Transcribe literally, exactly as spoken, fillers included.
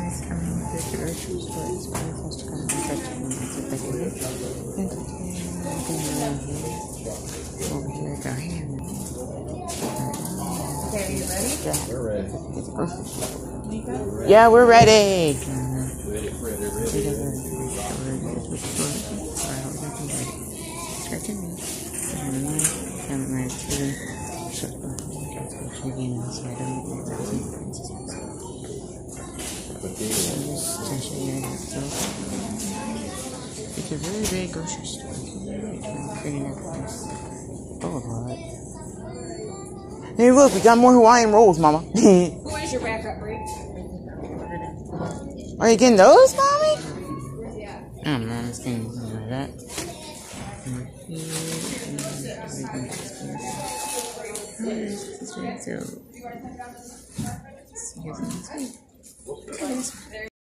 guys coming to the grocery store. It's very fast to come to the grocery store. And over here at the Hammond. Okay, are you ready? Yeah. We're ready. It's a grocery store. We're ready. Yeah, we're ready. Ready, ready, ready. It's right to me. I'm married to so again, so I don't get it's a very big grocery store. Indianapolis Boulevard. Hey, look, we got more Hawaiian rolls, Mama. Who is your backup, Bree? Are you getting those, Mommy? Yeah. I don't know, I'm just getting something like that. So, see you next week.